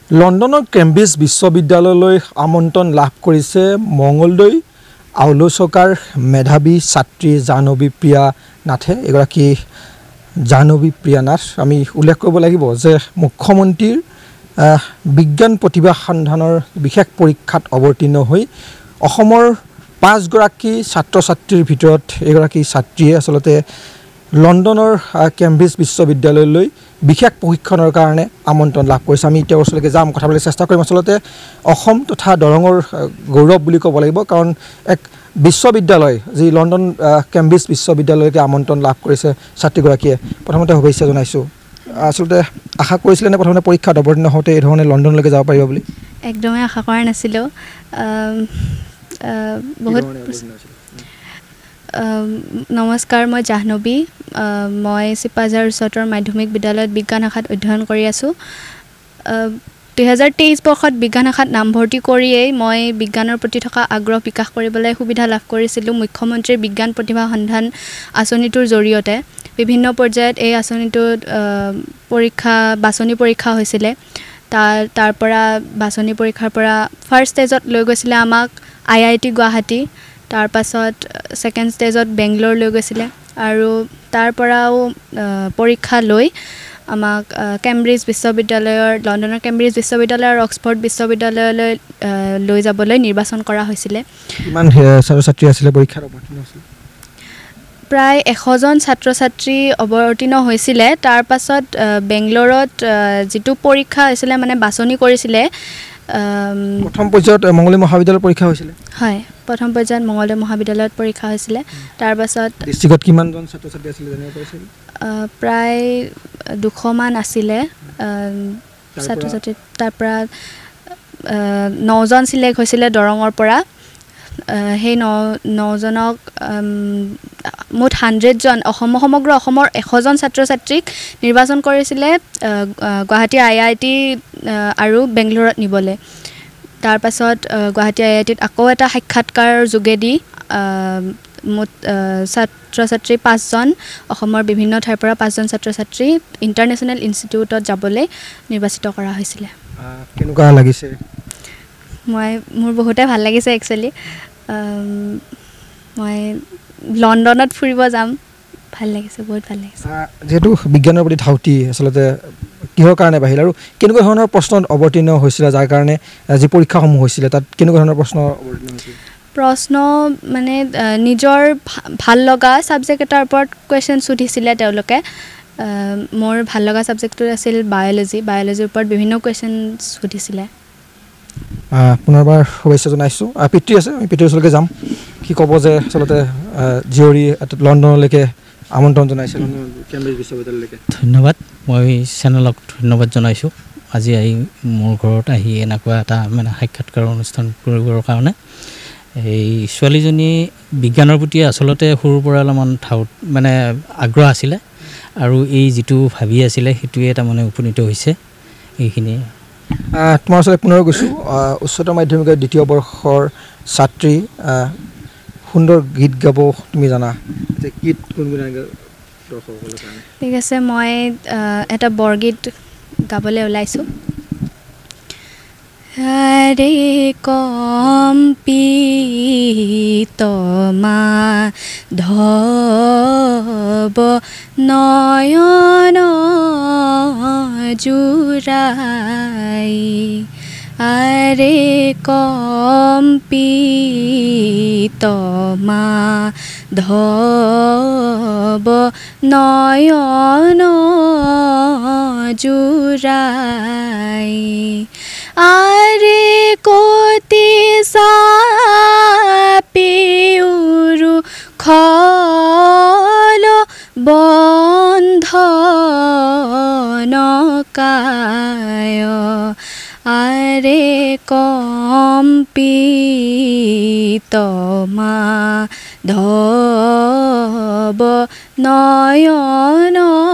লণ্ডনৰ কেম্ব্ৰিজ বিশ্ববিদ্যালয়লৈ আমন্ত্ৰণ লাভ কৰিছে মঙলদৈ আউলোচকাৰ মেধাবী ছাত্ৰী জাহ্নবী প্ৰিয়া নাথে। এগৰাকী জাহ্নবী প্ৰিয়া নাথ আমি উল্লেখ কৰিব লাগিব যে মুখ্যমন্ত্ৰীৰ বিজ্ঞান প্ৰতিভা সন্ধানৰ বিশেষ পৰীক্ষাত অৱতীৰ্ণ হৈ অসমৰ 5 গৰাকী ছাত্ৰ ছাত্ৰীৰ ভিতৰত এগৰাকী ছাত্ৰীয়ে আচলতে লণ্ডনৰ কেম্ব্ৰিজ বিশ্ববিদ্যালয়লৈ বিশেষ প্ৰশিক্ষণৰ কাৰণে আমন্ত্ৰণ লাভ কৰিছে। আমি তেওঁৰ ওচৰলৈকে যাম, কথা পাতিবলৈ চেষ্টা কৰিম। আচলতে অসম তথা দৰঙৰ গৌৰৱ বুলি ক'ব লাগিব, কাৰণ এক বিশ্ববিদ্যালয় যি লণ্ডন কেম্ব্ৰিজ বিশ্ববিদ্যালয়লৈকে আমন্ত্ৰণ লাভ কৰিছে ছাত্ৰীগৰাকীয়ে। প্ৰথমতে শুভেচ্ছা জনাইছোঁ। আচলতে আশা কৰিছিলে নে প্ৰথমতে পৰীক্ষাত অৱতীৰ্ণ হওঁতে এই ধৰণে লণ্ডনলৈকে যাব পাৰিব বুলি? একদমেই আশা কৰা নাছিলোঁ। বহুত নমস্কাৰ, মই জাহ্নবী। মই চিপাঝাৰ উচ্চতৰ মাধ্যমিক বিদ্যালয়ত বিজ্ঞান শাখাত অধ্যয়ন কৰি আছোঁ। 2023 বৰ্ষত বিজ্ঞান শাখাত নামভৰ্তি কৰিয়েই মই বিজ্ঞানৰ প্ৰতি থকা আগ্ৰহ বিকাশ কৰিবলৈ সুবিধা লাভ কৰিছিলোঁ মুখ্যমন্ত্ৰীৰ বিজ্ঞান প্ৰতিভা সন্ধান আঁচনিটোৰ জৰিয়তে। বিভিন্ন পৰ্যায়ত এই আঁচনিটোত বাছনি পৰীক্ষা হৈছিলে। তাৰ পৰা বাছনি পৰীক্ষাৰ পৰা ফাৰ্ষ্ট ষ্টেজত লৈ গৈছিলে আমাক IIT গুৱাহাটী, তাৰ পাছত ছেকেণ্ড ষ্টেজত বেংগলোৰ লৈ গৈছিলে, আৰু তাৰ পৰাও পৰীক্ষা লৈ আমাক কেম্ব্ৰিজ বিশ্ববিদ্যালয়ৰ লণ্ডনৰ কেম্ব্ৰিজ বিশ্ববিদ্যালয় আৰু অক্সফৰ্ড বিশ্ববিদ্যালয়লৈ লৈ যাবলৈ নিৰ্বাচন কৰা হৈছিলে। কিমান ছাত্ৰ ছাত্ৰী আছিলে পৰীক্ষাত অৱতীৰ্ণ হৈছিল? প্ৰায় 100জন ছাত্ৰ ছাত্ৰী অৱতীৰ্ণ হৈছিলে। তাৰ পাছত বেংগলোৰত যিটো পৰীক্ষা হৈছিলে, মানে বাছনি কৰিছিলে, প্ৰথম পৰ্যায়ত মঙলদৈ মহাবিদ্যালয়ত পৰীক্ষা হৈছিলে। হয়, প্ৰথম পৰ্যায়ত মঙলদৈ মহাবিদ্যালয়ত পৰীক্ষা হৈছিলে। তাৰ পাছত ডিষ্ট্ৰিক্টত কিমানজন ছাত্ৰ ছাত্ৰী আছিলে জানিব পাৰিছিল? প্ৰায় 200 মান আছিলে ছাত্ৰ ছাত্ৰী। তাৰ পৰা 9জন চিলেক্ট হৈছিলে দৰঙৰ পৰা। সেই 9জনক মুঠ 100জন সমগ্ৰ অসমৰ 100জন ছাত্ৰ ছাত্ৰীক নিৰ্বাচন কৰিছিলে গুৱাহাটী IIT আৰু বেংগলোৰত নিবলৈ। তাৰ পাছত গুৱাহাটী IITত আকৌ এটা সাক্ষাৎকাৰৰ যোগেদি মুঠ ছাত্ৰ ছাত্ৰী 5জন, অসমৰ বিভিন্ন ঠাইৰ পৰা 5জন ছাত্ৰ ছাত্ৰী ইণ্টাৰনেশ্যনেল ইনষ্টিটিউটত যাবলৈ নিৰ্বাচিত কৰা হৈছিলে। কেনেকুৱা লাগিছে? মোৰ বহুতে ভাল লাগিছে একচুৱেলি। মই লণ্ডনত ফুৰিব যাম, ভাল লাগিছে, বহুত ভাল লাগিছে। যিহেতু বিজ্ঞানৰ প্ৰতি ধাউতি আচলতে কিহৰ কাৰণে বাঢ়িল আৰু কেনেকুৱা ধৰণৰ প্ৰশ্ন অৱতীৰ্ণ হৈছিলে, যাৰ কাৰণে যি পৰীক্ষাসমূহ হৈছিলে তাত কেনেকুৱা ধৰণৰ প্ৰশ্ন অৱতীৰ্ণ হৈছিল? প্ৰশ্ন মানে নিজৰ ভাল লগা ছাবজেক্ট এটাৰ ওপৰত কুৱেশ্যন সুধিছিলে তেওঁলোকে। মোৰ ভাল লগা ছাবজেক্টটো আছিল বায়'লজিৰ ওপৰত বিভিন্ন কুৱেশ্যন সুধিছিলে। পুনৰবাৰ শুভেচ্ছা জনাইছোঁ। পিতৃ আছে, আমি পিতৃৰ ওচৰলৈকে যাম। কি ক'ব যে আচলতে জীয়ৰী লণ্ডনলৈকে আমন্ত্ৰণ জনাইছে কেম্ব্ৰিজ বিশ্ববিদ্যালয়লৈকে? ধন্যবাদ, মই চেনেলক ধন্যবাদ জনাইছোঁ আজি মোৰ ঘৰত আহি এনেকুৱা এটা মানে সাক্ষাৎকাৰ অনুষ্ঠান কৰিবৰ কাৰণে। এই ছোৱালীজনী বিজ্ঞানৰ প্ৰতি আচলতে সৰুৰ পৰা অলপমান মানে আগ্ৰহ আছিলে, আৰু এই যিটো ভাবি আছিলে সেইটোৱে তাৰমানে উপনীত হৈছে। এইখিনিয়ে। তোমাৰ ওচৰলৈ পুনৰ গৈছোঁ। উচ্চতৰ মাধ্যমিকৰ 2য় বৰ্ষৰ ছাত্ৰী, সুন্দৰ গীত গাব তুমি জানা, গীত গুণগুণাই দৰ্শকসকলৰ কাৰণে? ঠিক আছে, মই এটা বৰগীত গাবলৈ ওলাইছোঁ। ৰে কম্পিত মাধৱ নয়ন জুৰাই, আৰে কম্পিত মাধৱ নয়ন জুৰাই, আৰে কতি চাপি উৰু খল বন্ধনকায়, আৰে কম্পিত মাধৱ নয়ন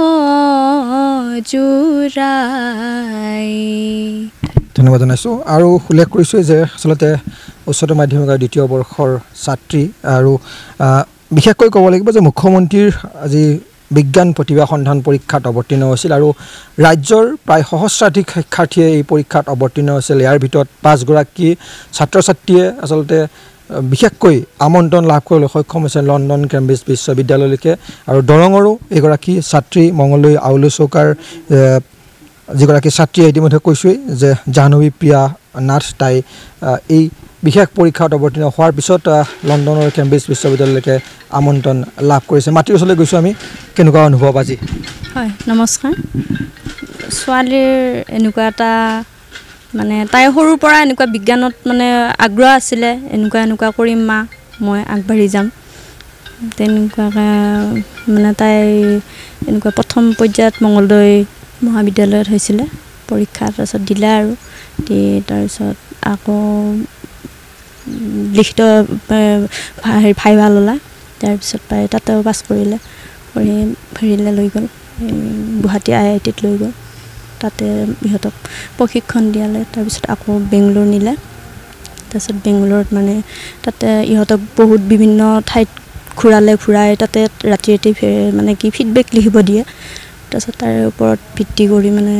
জুৰাই। ধন্যবাদ জনাইছোঁ। আৰু উল্লেখ কৰিছোঁ যে আচলতে উচ্চতৰ মাধ্যমিকৰ 2য় বৰ্ষৰ ছাত্ৰী, আৰু বিশেষকৈ ক'ব লাগিব যে মুখ্যমন্ত্ৰীৰ আজি বিজ্ঞান প্ৰতিভা সন্ধান পৰীক্ষাত অৱতীৰ্ণ হৈছিল আৰু ৰাজ্যৰ প্ৰায় সহস্ৰাধিক শিক্ষাৰ্থীয়ে এই পৰীক্ষাত অৱতীৰ্ণ হৈছিল ইয়াৰ ভিতৰত 5 গৰাকী ছাত্ৰ ছাত্ৰীয়ে আচলতে বিশেষকৈ আমন্ত্ৰণ লাভ কৰিবলৈ সক্ষম হৈছে লণ্ডন কেম্ব্ৰিজ বিশ্ববিদ্যালয়লৈকে আৰু দৰঙৰো এগৰাকী ছাত্ৰী মঙলদৈ আউলো চৌকাৰ যিগৰাকী ছাত্ৰীয়ে ইতিমধ্যে কৈছোৱেই যে জাহ্নবী প্ৰিয়া নাথ তাই এই বিশেষ পৰীক্ষাত অৱতীৰ্ণ হোৱাৰ পিছত লণ্ডনৰ কেম্ব্ৰিজ বিশ্ববিদ্যালয়লৈকে আমন্ত্ৰণ লাভ কৰিছে মাতৃৰ ওচৰলৈ গৈছোঁ আমি কেনেকুৱা অনুভৱ আজি হয় নমস্কাৰ ছোৱালীৰ এনেকুৱা এটা মানে তাই সৰুৰ পৰা এনেকুৱা বিজ্ঞানত মানে আগ্ৰহ আছিলে এনেকুৱা কৰিম মা মই আগবাঢ়ি যাম তেনেকুৱাকৈ মানে তাই এনেকুৱা প্ৰথম পৰ্যায়ত মঙলদৈ মহাবিদ্যালয়ত হৈছিলে পৰীক্ষা তাৰপিছত দিলে আৰু দি তাৰপিছত আকৌ লিখিত ভাইভা ল'লা তাৰপিছত পাই তাতেও পাছ কৰিলে হেৰিলে লৈ গ'ল গুৱাহাটী IITত লৈ গ'ল তাতে ইহঁতক প্ৰশিক্ষণ দিয়ালে তাৰপিছত আকৌ বেংগলোৰ নিলে তাৰপিছত বেংগলোৰত মানে তাতে ইহঁতক বহুত বিভিন্ন ঠাইত ঘূৰাই তাতে ৰাতি মানে কি ফিডবেক লিখিব দিয়ে তাৰপিছত তাৰ ওপৰত ভিত্তি কৰি মানে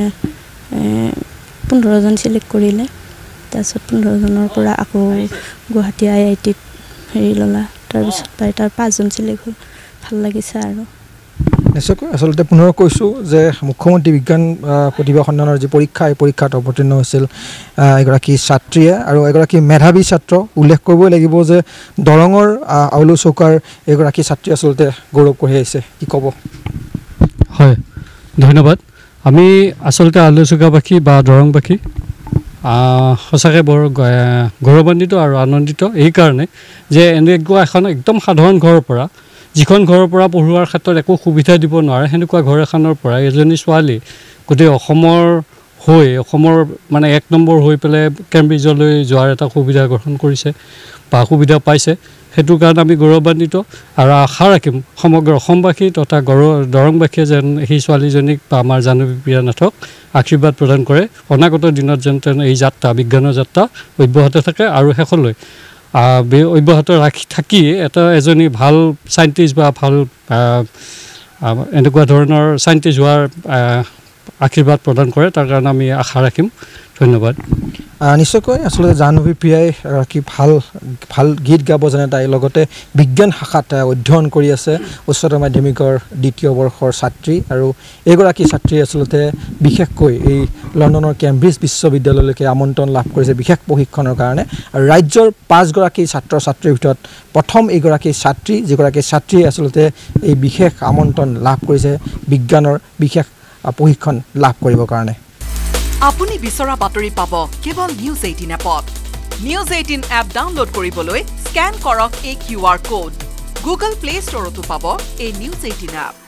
15জন চিলেক্ট কৰিলে তাৰপিছত 15জনৰ পৰা আকৌ গুৱাহাটী IITত হেৰি ল'লা তাৰপিছত পাই তাৰ 5জন চিলেক্ট হ'ল ভাল লাগিছে আৰু নিশ্চয়কৈ আচলতে পুনৰ কৈছোঁ যে মুখ্যমন্ত্ৰী বিজ্ঞান প্ৰতিভা সন্ধানৰ যি পৰীক্ষা এই পৰীক্ষাত অৱতীৰ্ণ হৈছিল এগৰাকী ছাত্ৰীয়ে আৰু এগৰাকী মেধাৱী ছাত্ৰ উল্লেখ কৰিবই লাগিব যে দৰঙৰ আউলো চৌকাৰ এগৰাকী ছাত্ৰী আচলতে গৌৰৱ কঢ়িয়াই আহিছে কি ক'ব হয় ধন্যবাদ আমি আচলতে আউলো চৌকাবাসী বা দৰংবাসী সঁচাকৈ বৰ গৌৰৱান্বিত আৰু আনন্দিত এইকাৰণে যে এনেকুৱা এখন একদম সাধাৰণ ঘৰৰ পৰা যিখন ঘৰৰ পৰা পঢ়োৱাৰ ক্ষেত্ৰত একো সুবিধা দিব নোৱাৰে সেনেকুৱা ঘৰ এখনৰ পৰা এজনী ছোৱালী গোটেই অসমৰ মানে 1 নম্বৰ হৈ পেলাই কেম্ব্ৰিজলৈ যোৱাৰ এটা সুবিধা গ্ৰহণ কৰিছে বা সুবিধা পাইছে সেইটোৰ কাৰণে আমি গৌৰৱান্বিত আৰু আশা ৰাখিম সমগ্ৰ অসমবাসী তথা দৰংবাসীয়ে যেন সেই ছোৱালীজনীক বা আমাৰ জাহ্নবী প্ৰিয়া নাথক আশীৰ্বাদ প্ৰদান কৰে অনাগত দিনত যেন এই যাত্ৰা বিজ্ঞানৰ যাত্ৰা অব্যাহত থাকে আৰু শেষলৈ অব্যাহত থাকি এজনী ভাল চাইণ্টিষ্ট বা ভাল এনেকুৱা ধৰণৰ চাইণ্টিষ্ট হোৱাৰ আশীৰ্বাদ প্ৰদান কৰে তাৰ কাৰণে আমি আশা ৰাখিম ধন্যবাদ নিশ্চয়কৈ আচলতে জাহ্নবী প্ৰিয়াই এগৰাকী ভাল গীত গাব জানে তাই লগতে বিজ্ঞান শাখাত অধ্যয়ন কৰি আছে উচ্চতৰ মাধ্যমিকৰ 2য় বৰ্ষৰ ছাত্ৰী আৰু এগৰাকী ছাত্ৰী আচলতে বিশেষকৈ এই লণ্ডনৰ কেম্ব্ৰিজ বিশ্ববিদ্যালয়লৈকে আমন্ত্ৰণ লাভ কৰিছে বিশেষ প্ৰশিক্ষণৰ কাৰণে আৰু ৰাজ্যৰ 5 গৰাকী ছাত্ৰ ছাত্ৰীৰ ভিতৰত প্ৰথম এগৰাকী ছাত্ৰী যিগৰাকী ছাত্ৰীয়ে আচলতে এই বিশেষ আমন্ত্ৰণ লাভ কৰিছে বিজ্ঞানৰ বিশেষ প্ৰশিক্ষণ লাভ কৰিবৰ কাৰণে আপুনি বিচৰা বাতৰি পাব কেৱল News 18 এপত News 18 এপ ডাউনলোড কৰিবলৈ স্ক্যান কৰক এই QR কোড Google Play Storeতো পাব এই News 18 এপ